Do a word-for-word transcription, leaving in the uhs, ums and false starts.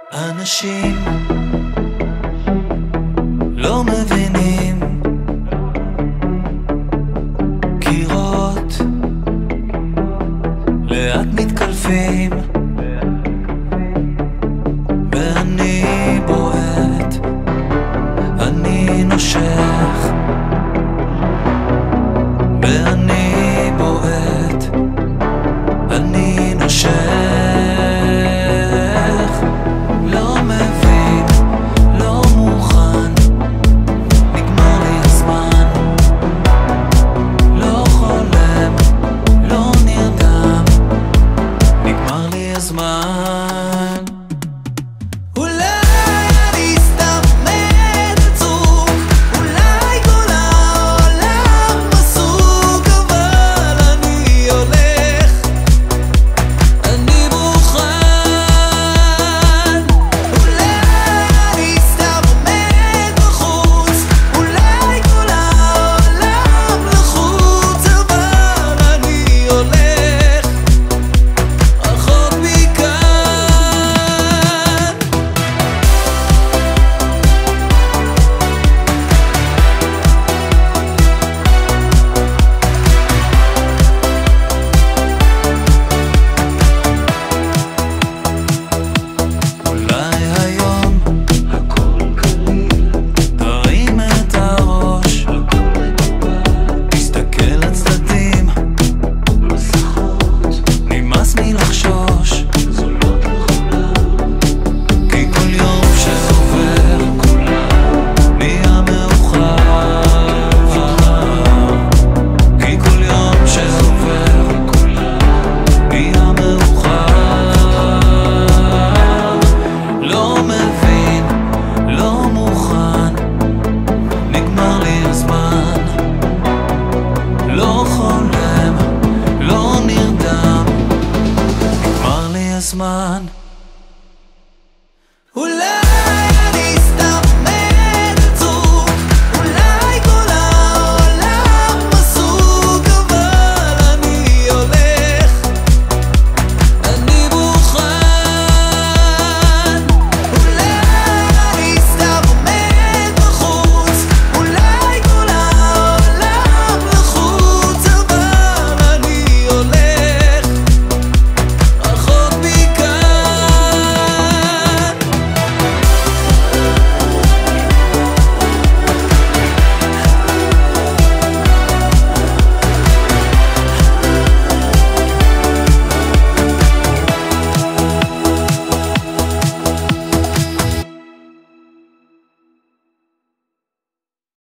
אנשים לא מבינים, קירות לאט מתקלפים, ואני בועט, אני נושך, ואני בועט, אני נושך. הזמן אולי אני סתם מצוק, אולי כל העולם עסוק, אבל אני הולך, אני מוכן. אולי אני סתם עומד בחוץ, אולי כל העולם לחוץ, אבל אני הולך רחוק מכאן. זמן אולי